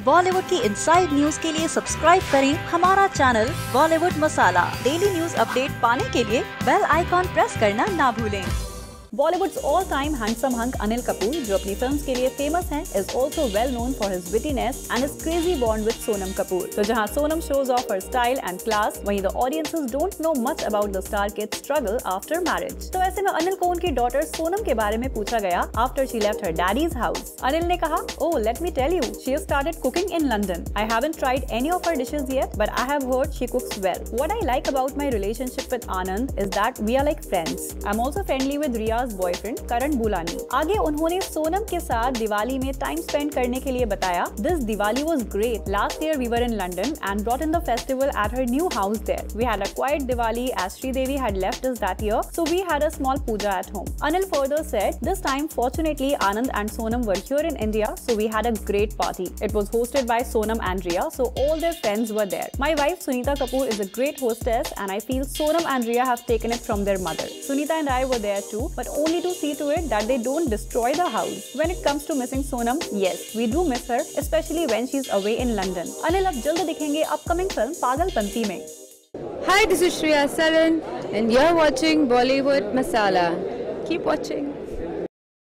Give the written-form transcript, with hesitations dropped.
बॉलीवुड की inside news के लिए सब्सक्राइब करें हमारा channel Bollywood masala. Daily news update पाने के लिए बेल आइकॉन प्रेस करना ना भूलें। Bollywood's all-time handsome hunk Anil Kapoor, जो अपनी फिल्म्स के लिए फेमस हैं, is also well known for his wittiness and his crazy bond with Sonam Kapoor. तो जहां Sonam shows off her style and class, वहीं the audiences don't know much about the star kid's struggle after marriage. तो ऐसे में अनिल को उनकी daughter Sonam के बारे में पूछा गया after she left her daddy's house. Anil ने कहा, "Oh, let me tell you, she has started cooking in London. I haven't tried any of her dishes yet, but I have heard she cooks well. What I like about my relationship with Anand is that we are like friends. I'm also friendly with Rhea boyfriend Karan Boolani. आगे उन्होंने सोनम के साथ दिवाली में time spend करने के लिए बताया, "This Diwali was great. Last year we were in London and brought in the festival at her new house there. We had a quiet Diwali as Sridevi had left us that year, so we had a small puja at home." Anil further said, "This time fortunately Anand and Sonam were here in India, so we had a great party. It was hosted by Sonam and Rhea, so all their friends were there. My wife Sunita Kapoor is a great hostess and I feel Sonam and Rhea have taken it from their mother. Sunita and I were there too, but only to see to it that they don't destroy the house. When it comes to missing Sonam, yes, we do miss her, especially when she's away in London." Anil अब जल्द दिखेंगे upcoming film पागलपंती में। Hi, this is Shreya Saran and you're watching Bollywood Masala. Keep watching.